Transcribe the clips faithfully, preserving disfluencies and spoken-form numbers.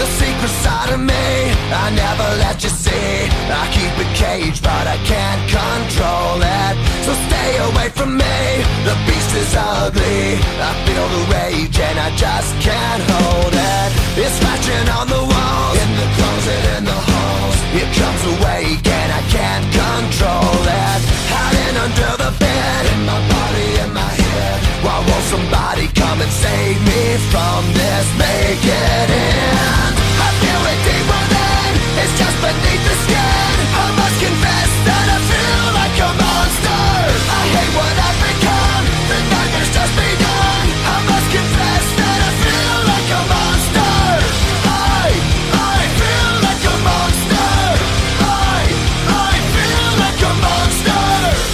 The secret side of me I never let you see. I keep it caged but I can't control it. So stay away from me, the beast is ugly. I feel the rage and I just can't hold it. It's scratching on the walls, in the closet, in the halls. It comes awake and I can't control it. Hiding under the bed, in my body, in my head. Why won't somebody come and save me from this? Make it end. I feel it deep within, it's just beneath the skin. I must confess that I feel like a monster. I hate what I've become, the nightmare's just begun. I must confess that I feel like a monster. I, I feel like a monster. I, I feel like a monster.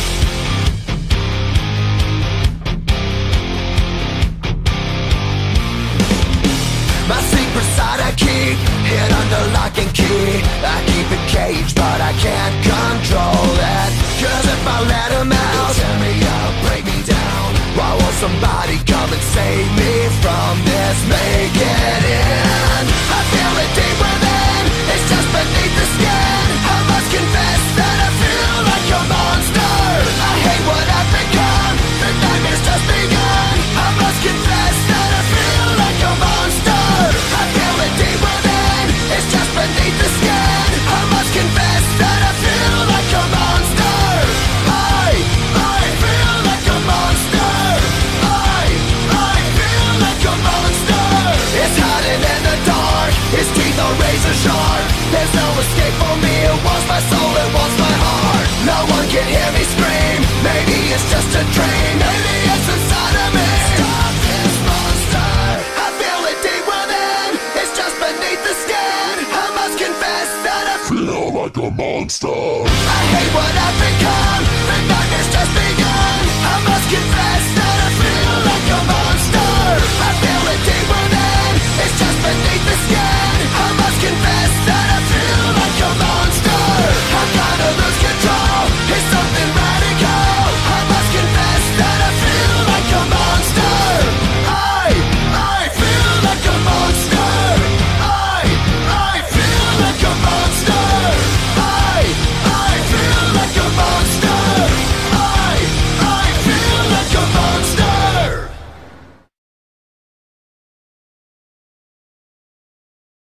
My secret side I keep hid under lock and key. I keep it caged but I can't control it. Cause if I let him out, he'll tear me up, break me down. Why won't somebody come and save me from this? Make it end. I feel it deep within, it's just beneath the skin. I must confess that I feel like a monster. I hate what I've become, the nightmare's just begun. I must confess that I feel like a monster. I feel it deep within, it's just beneath the skin. I must confess that I feel like a monster. I, I feel like a monster. I, I feel like a monster. It's hiding in the dark, its teeth are razor sharp. There's no escape for me, it wants my soul, it wants my heart. No one can hear me scream, maybe it's just a dream. Maybe it's inside of me. Stop this monster. I feel it deep within, it's just beneath the skin. I must confess that I feel like a monster. I hate what I've become, the nightmare's just begun. I must confess